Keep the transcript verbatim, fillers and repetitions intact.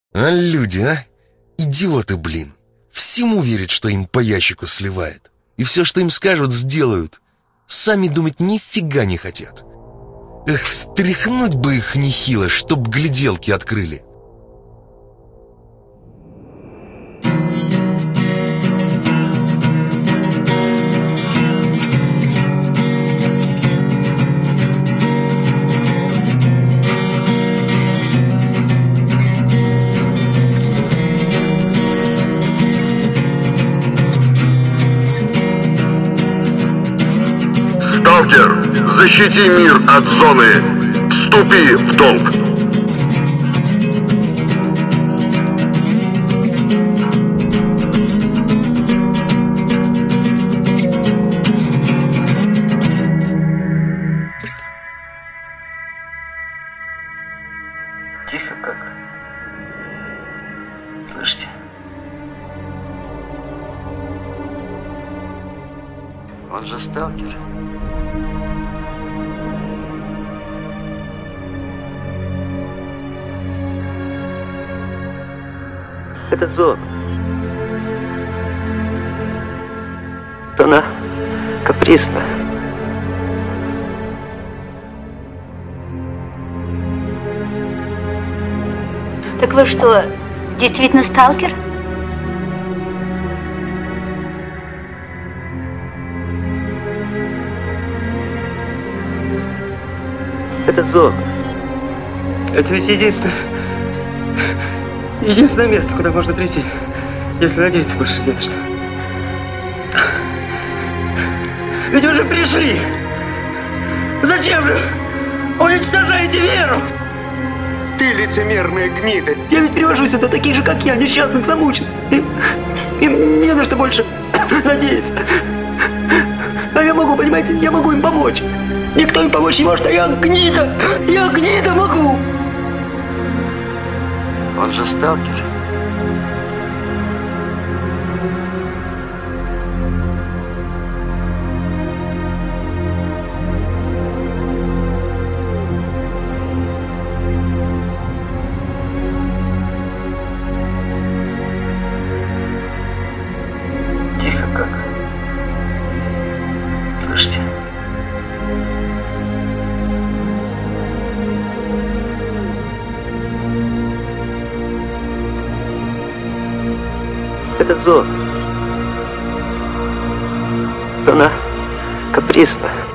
А люди, а? Идиоты, блин. Всему верят, что им по ящику сливает. И все, что им скажут, сделают. Сами думать нифига не хотят. Эх, встряхнуть бы их нехило, чтоб гляделки открыли. Сталкер, защити мир от зоны. Вступи в долг. Тихо как. Слышите? Он же сталкер. Это зона. Она капризна. Так вы что, действительно сталкер? Это зона. Это ведь единственное... Единственное место, куда можно прийти, если надеяться больше не на что. Ведь вы же пришли! Зачем же уничтожаете веру? Ты лицемерная гнида. Я ведь привожу сюда таких же, как я, несчастных, замученных. Им, им не на что больше надеяться. А я могу, понимаете, я могу им помочь. Никто им помочь не может, а я гнида. Я гнида могу. Он же сталкер. Тихо как. Слышите? Это зона. Она капризна.